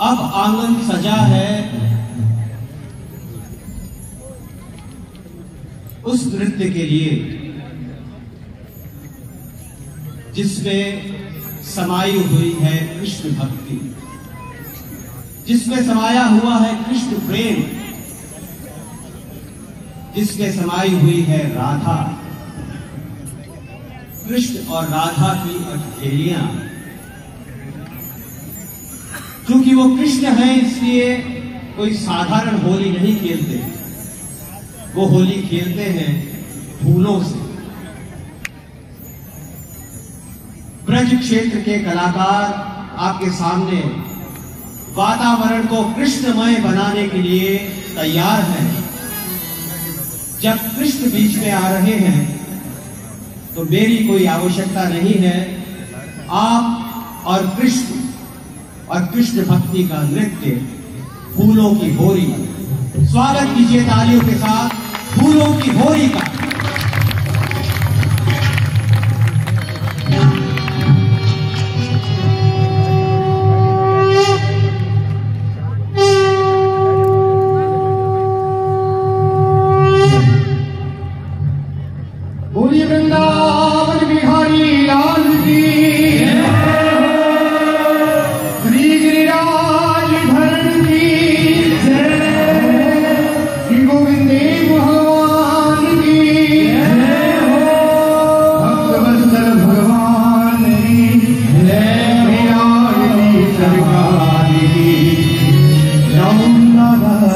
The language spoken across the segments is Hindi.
अब आंगन सजा है उस नृत्य के लिए जिसमें समाई हुई है कृष्ण भक्ति, जिसमें समाया हुआ है कृष्ण प्रेम, जिसमें समाई हुई है राधा, कृष्ण और राधा की अठखेलियां। क्योंकि वो कृष्ण है इसलिए कोई साधारण होली नहीं खेलते, वो होली खेलते हैं फूलों से। ब्रज क्षेत्र के कलाकार आपके सामने वातावरण को कृष्णमय बनाने के लिए तैयार हैं। जब कृष्ण बीच में आ रहे हैं तो मेरी कोई आवश्यकता नहीं है, आप और कृष्ण भक्ति का नृत्य, फूलों की होली। स्वागत कीजिए तालियों के साथ फूलों की होली का। बोलिए वृंदावन बिहारी लाल की, श्री गिरिराज धरण की, श्री गोविंद भगवान की, भक्त वत्सल भगवान की, सरकार की, राम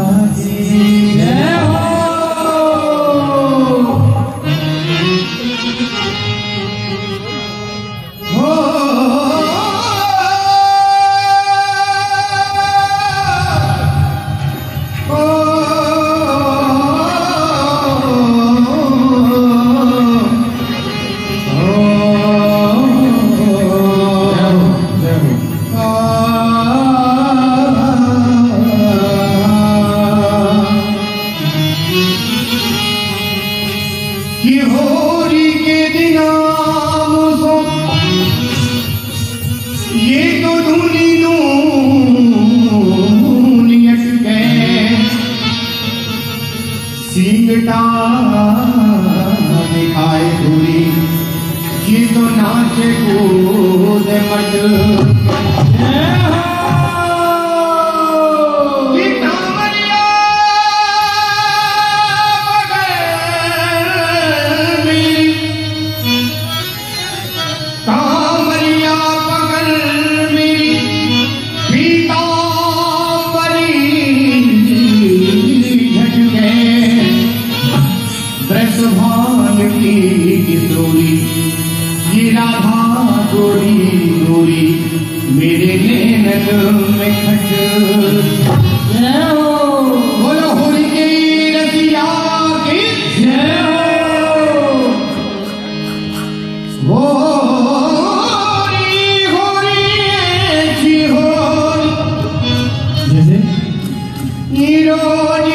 की होली के दिन ये तो धूनी दूनियत गए सिंगटा दिखाए धूरी, ये तो नाचे कूद मट राधा गोरी गोरी मेरे नैनन में खट। बोलो होली की रसिया की जय हो। होली ऐसी हो जैसे रोज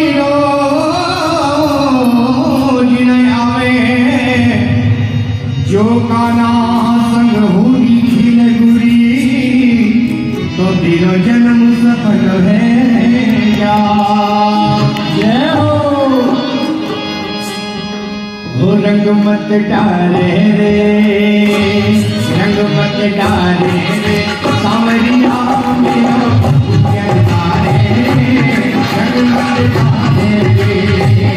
रोज न आवे, जो काना संग होली खिल गुरी, तो तेरा जन्म सफल है क्या। जय हो रंग मत डाले रे, रंग मत डाले रे, सावरिया मेरा प्यारे, रंग मत डाले रे,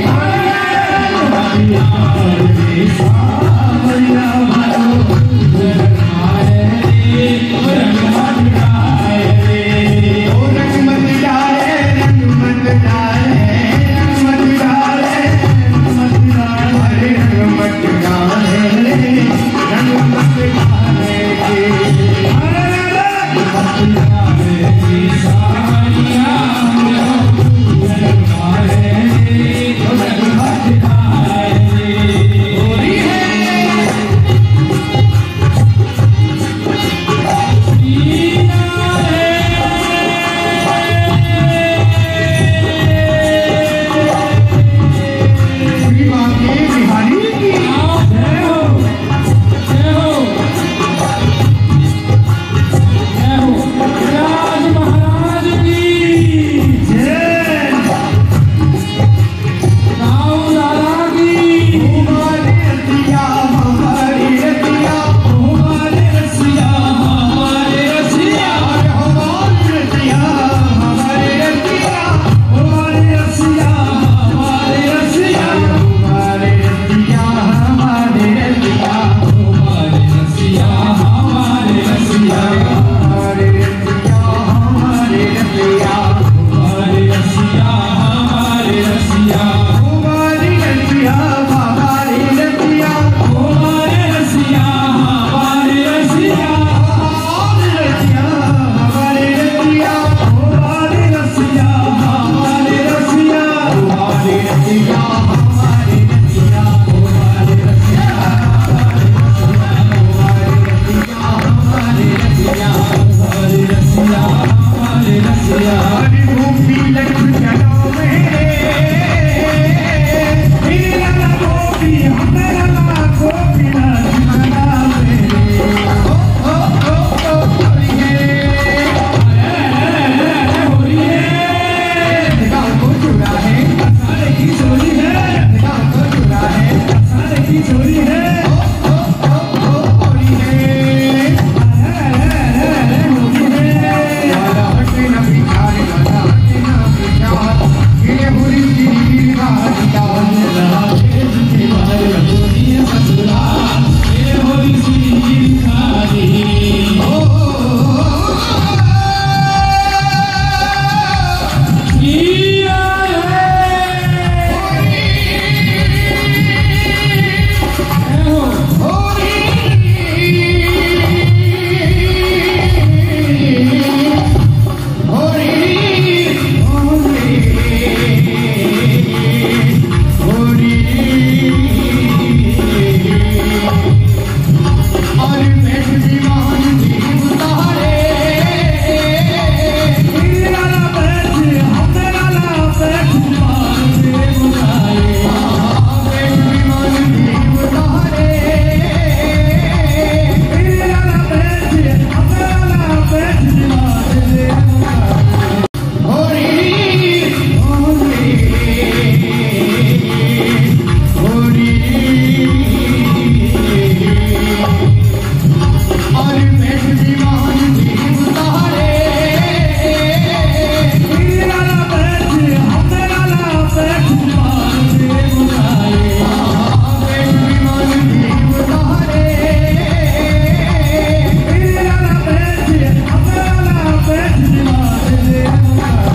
Oh,